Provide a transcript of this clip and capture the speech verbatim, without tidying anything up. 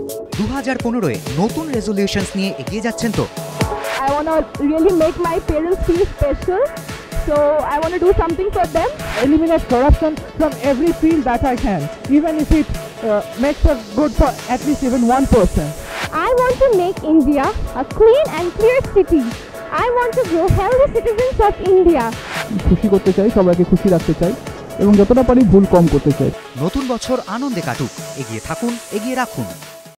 দু হাজার পনেরোয় নতুন রেজলিউশনস নিয়ে এগিয়ে যাচ্ছেন তো? I want to really make my parents feel special, so I want to do something for them. Eliminate corruption from every field that I can, even if it uh, makes it good for at least even one person. I want to make India a clean and clear city. I want to grow healthy citizens of India. খুশি করতে চাই, সবাইকে খুশি রাখতে চাই এবং যতটা পারি ভুল কম করতে চাই। নতুন বছর আনন্দে কাটুক, এগিয়ে থাকুন, এগিয়ে রাখুন।